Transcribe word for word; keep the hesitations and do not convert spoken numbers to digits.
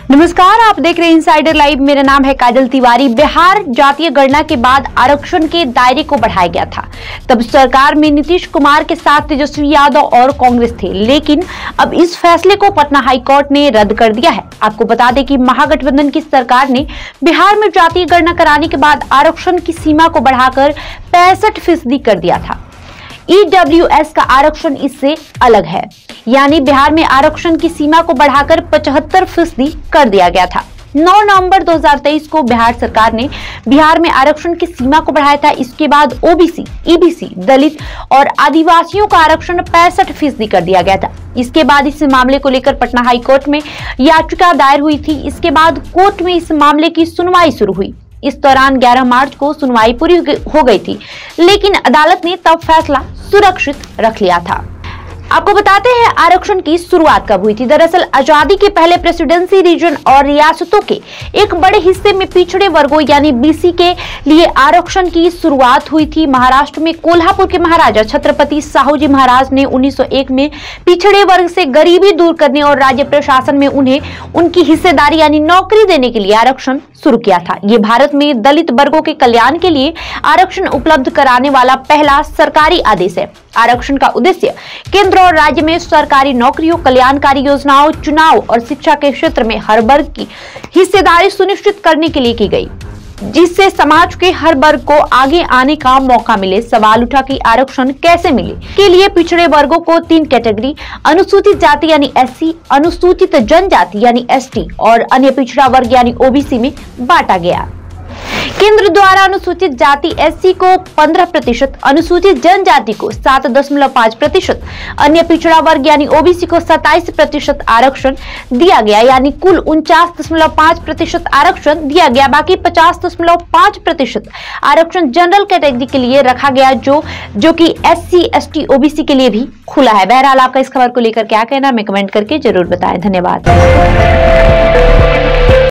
नमस्कार, आप देख रहे हैं इनसाइडर लाइव। मेरा नाम है काजल तिवारी। बिहार जातीय गणना के बाद आरक्षण के दायरे को बढ़ाया गया था। तब सरकार में नीतीश कुमार के साथ तेजस्वी यादव और कांग्रेस थे, लेकिन अब इस फैसले को पटना हाईकोर्ट ने रद्द कर दिया है। आपको बता दें कि महागठबंधन की सरकार ने बिहार में जातीय गणना कराने के बाद आरक्षण की सीमा को बढ़ाकर पैंसठ फीसदी कर दिया था। ई डब्ल्यू एस का आरक्षण इससे अलग है, यानी बिहार में आरक्षण की सीमा को बढ़ाकर पचहत्तर फीसदी कर दिया गया था। नौ नवंबर दो हज़ार तेईस को बिहार सरकार ने बिहार में आरक्षण की सीमा को बढ़ाया था। इसके बाद ओबीसी, ईबीसी, दलित और आदिवासियों का आरक्षण पैंसठ फीसदी कर दिया गया था। इसके बाद इस मामले को लेकर पटना हाईकोर्ट में याचिका दायर हुई थी। इसके बाद कोर्ट में इस मामले की सुनवाई शुरू हुई। इस दौरान ग्यारह मार्च को सुनवाई पूरी हो गई थी, लेकिन अदालत ने तब फैसला सुरक्षित रख लिया था। आपको बताते हैं आरक्षण की शुरुआत कब हुई थी। दरअसल आजादी के पहले प्रेसिडेंसी रीजन और रियासतों के एक बड़े हिस्से में पिछड़े वर्गों यानी बीसी के लिए आरक्षण की शुरुआत हुई थी। महाराष्ट्र में कोल्हापुर के महाराजा छत्रपति साहूजी महाराज ने उन्नीस सौ एक में पिछड़े वर्ग से गरीबी दूर करने और राज्य प्रशासन में उन्हें उनकी हिस्सेदारी यानी नौकरी देने के लिए आरक्षण शुरू किया था। ये भारत में दलित वर्गों के कल्याण के लिए आरक्षण उपलब्ध कराने वाला पहला सरकारी आदेश है। आरक्षण का उद्देश्य केंद्र और राज्य में सरकारी नौकरियों, कल्याणकारी योजनाओं, चुनाव और शिक्षा के क्षेत्र में हर वर्ग की हिस्सेदारी सुनिश्चित करने के लिए की गई, जिससे समाज के हर वर्ग को आगे आने का मौका मिले। सवाल उठा कि आरक्षण कैसे मिले। के लिए पिछड़े वर्गों को तीन कैटेगरी अनुसूचित जाति यानी एससी, अनुसूचित जनजाति यानी एसटी और अन्य पिछड़ा वर्ग यानी ओबीसी में बांटा गया। केंद्र द्वारा अनुसूचित जाति एससी को पंद्रह प्रतिशत, अनुसूचित जनजाति को सात दशमलव पाँच प्रतिशत, अन्य पिछड़ा वर्ग यानी ओबीसी को सत्ताईस प्रतिशत आरक्षण दिया गया, यानी कुल उनचास दशमलव पाँच प्रतिशत आरक्षण दिया गया। बाकी पचास दशमलव पाँच प्रतिशत आरक्षण जनरल कैटेगरी के लिए रखा गया, जो जो कि एससी, एसटी, ओबीसी के लिए भी खुला है। बहरहाल आपका इस खबर को लेकर क्या कहना है, हमें कमेंट करके जरूर बताएं। धन्यवाद।